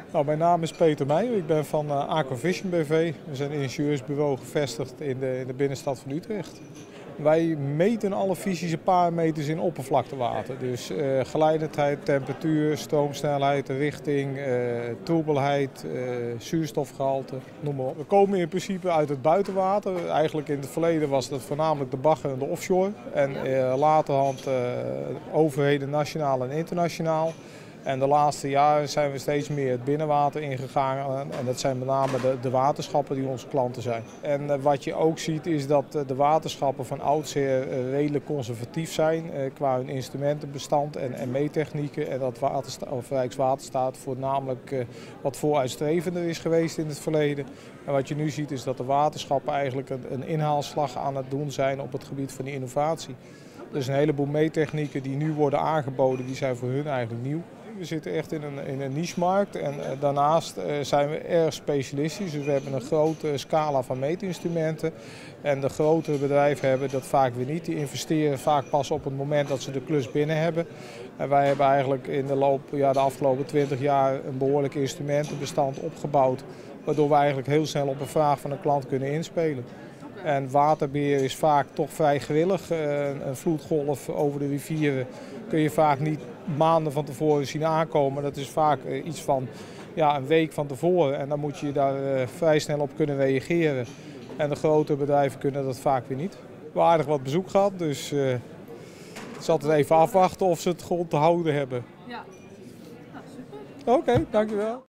Nou, mijn naam is Peter Meijer, ik ben van Aquavision BV. We zijn een ingenieursbureau gevestigd in de binnenstad van Utrecht. Wij meten alle fysische parameters in oppervlaktewater. Dus geleidendheid, temperatuur, stroomsnelheid, richting, troebelheid, zuurstofgehalte, noem maar op. We komen in principe uit het buitenwater. Eigenlijk in het verleden was dat voornamelijk de bagger en de offshore. En laterhand overheden nationaal en internationaal. En de laatste jaren zijn we steeds meer het binnenwater ingegaan en dat zijn met name de waterschappen die onze klanten zijn. En wat je ook ziet is dat de waterschappen van oudsher redelijk conservatief zijn qua hun instrumentenbestand en meettechnieken. En dat Rijkswaterstaat voornamelijk wat vooruitstrevender is geweest in het verleden. En wat je nu ziet is dat de waterschappen eigenlijk een inhaalslag aan het doen zijn op het gebied van die innovatie. Dus een heleboel meettechnieken die nu worden aangeboden, die zijn voor hun eigenlijk nieuw. We zitten echt in een niche-markt en daarnaast zijn we erg specialistisch. Dus we hebben een grote scala van meetinstrumenten. En de grotere bedrijven hebben dat vaak weer niet. Die investeren vaak pas op het moment dat ze de klus binnen hebben. En wij hebben eigenlijk in de afgelopen 20 jaar een behoorlijk instrumentenbestand opgebouwd. Waardoor we eigenlijk heel snel op een vraag van een klant kunnen inspelen. En waterbeheer is vaak toch vrij gewillig. Een vloedgolf over de rivieren kun je vaak niet maanden van tevoren zien aankomen. Dat is vaak iets van een week van tevoren en dan moet je daar vrij snel op kunnen reageren. En de grote bedrijven kunnen dat vaak weer niet. We hebben aardig wat bezoek gehad, dus het is altijd even afwachten of ze het grond te houden hebben. Ja, nou, super. Oké, dankjewel.